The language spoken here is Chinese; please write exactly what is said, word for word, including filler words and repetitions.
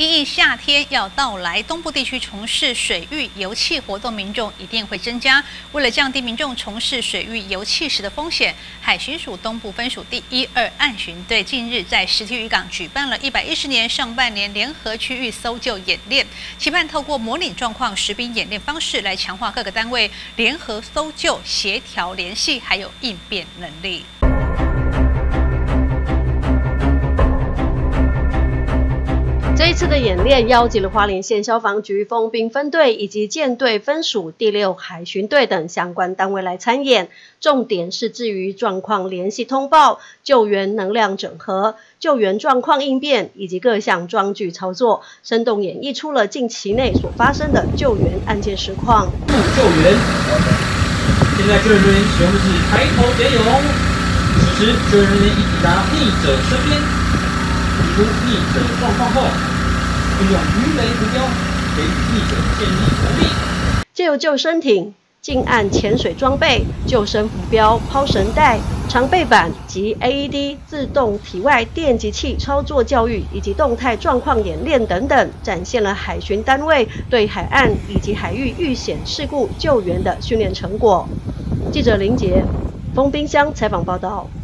因应夏天要到来，东部地区从事水域游憩活动民众一定会增加。为了降低民众从事水域游憩时的风险，海巡署东部分署第一二岸巡队近日在石梯渔港举办了一百一十年上半年联合区域搜救演练，期盼透过模拟状况实兵演练方式来强化各个单位联合搜救、协调联系还有应变能力。 这一次的演练邀集了花莲县消防局丰滨分队以及舰队分署第六海巡队等相关单位来参演，重点是至于状况联系通报、救援能量整合、救援状况应变以及各项装具操作，生动演绎出了近期内所发生的救援案件实况。 救援，现在救援人员使用的是抬头点泳，此时救援人员已抵达溺者身边。 提出溺者状况后，运用鱼雷浮标给溺者建立伏地， 借由救生艇、近岸潜水装备、救生浮标、抛绳带、长背板及 A E D 自动体外电击器操作教育以及动态状况演练等等，展现了海巡单位对海岸以及海域遇险事故救援的训练成果。记者林杰，丰滨乡采访报道。